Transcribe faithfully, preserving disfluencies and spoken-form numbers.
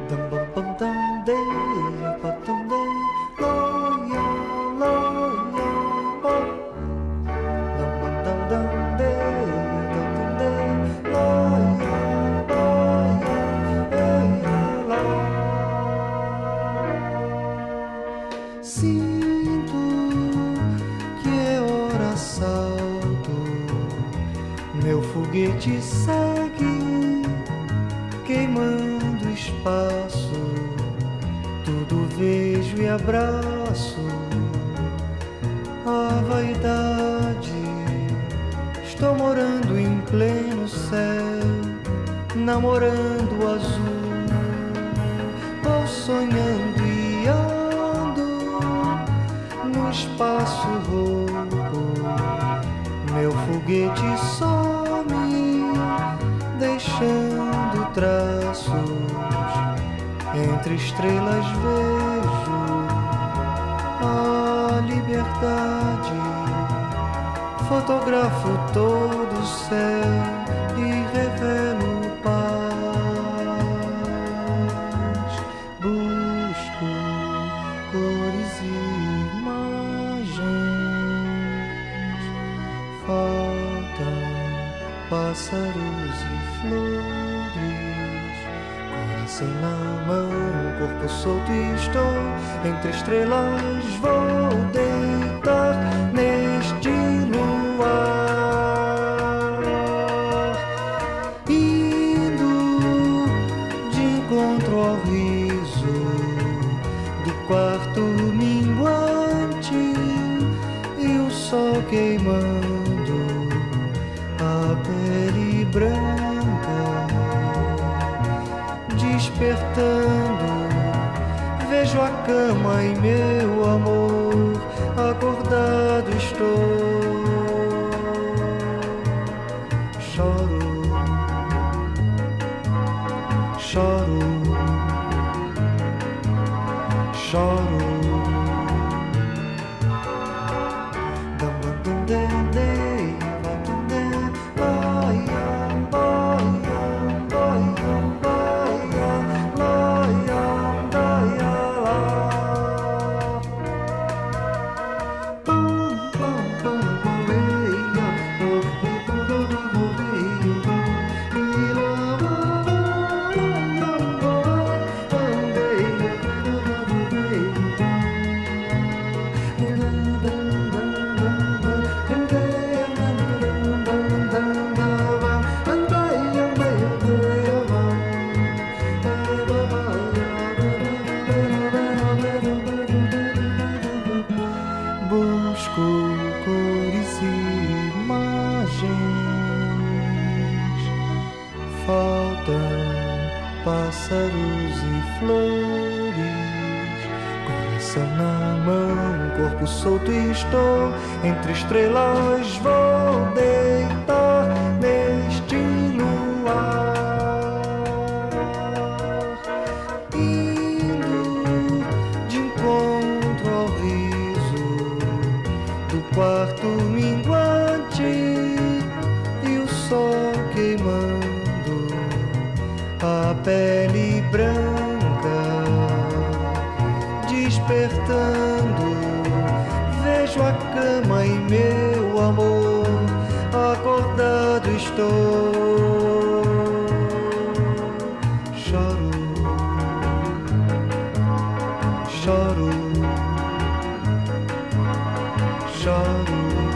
Dum bum bum dum day, ba dum day, lo ya lo ya ba. Dum bum dum dum day, dum dum day, lo ya lo ya eh, ya la. Sinto que é hora salto, meu foguete segue queimando espaço, tudo vejo e abraço. A vaidade, estou morando em pleno céu, namorando o azul, vou sonhando e ando no espaço rouco. Meu foguete some, deixando traços, entre estrelas vejo a liberdade. Fotografo todo o céu e revelo paz. Busco cores e imagens, faltam pássaros e flores, coração na mão, corpo solto e estou entre estrelas. Vou deitar neste luar, indo de encontro ao riso do quarto minguante e o sol queimando a pele branca, despertando, vejo a cama e meu amor, acordado estou. Choro, choro, choro. Busco cores e imagens, faltam pássaros e flores, coração na mão, corpo solto e estou entre estrelas. Vou deitar neste luar, indo de encontro ao riso do quarto minguante e o sol queimando a pele branca, despertando, vejo a cama e meu amor, acordado estou. Choro, choro, choro.